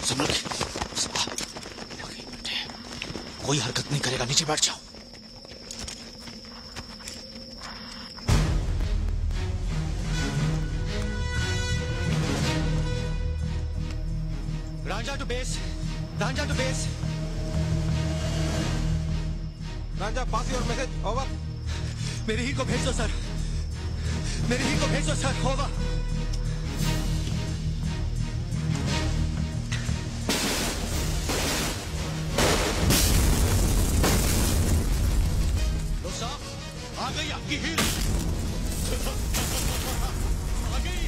संभल के। कोई हरकत नहीं करेगा, नीचे बैठ जाओ। Ranja to base. Ranja to base. Ranja, pass your message. Over. मेरे ही को भेज दो सर, मेरे ही को भेज दो सर। ओवर। आ गई आपकी हील। आ गई।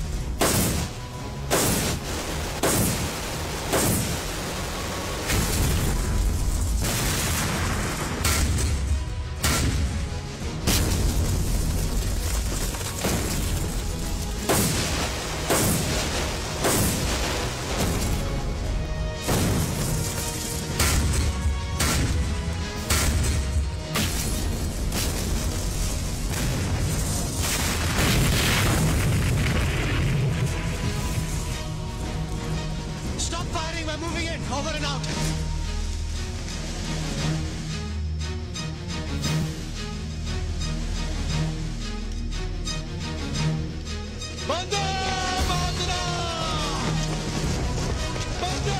Over and out. बंदे मातरा! बंदे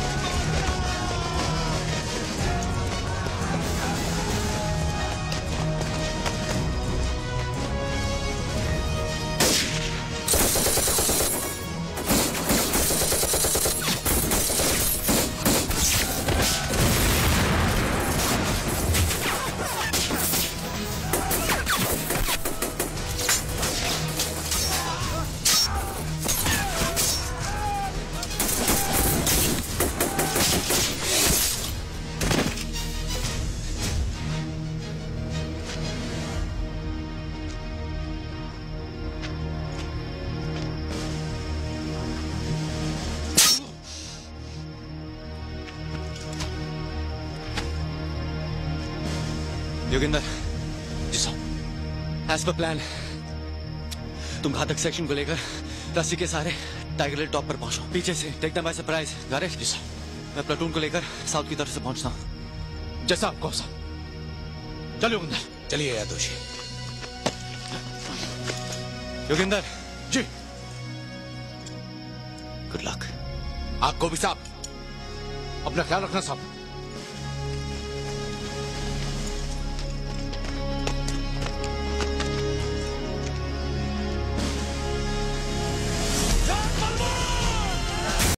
योगेंद्र, जी साहब। एज पर प्लान तुम घातक सेक्शन को लेकर रस्सी के सहारे टाइगर हिल टॉप पर पहुंचो। पीछे से take them by surprise. Got it? जी साहब। मैं प्लाटून को लेकर साउथ की तरफ से पहुंचता हूं। जैसा आपको साहब। चलो योगेंद्र। चलिए यादोशी। योगेंद्र जी। Good luck. आपको भी साहब। अपना ख्याल रखना साहब।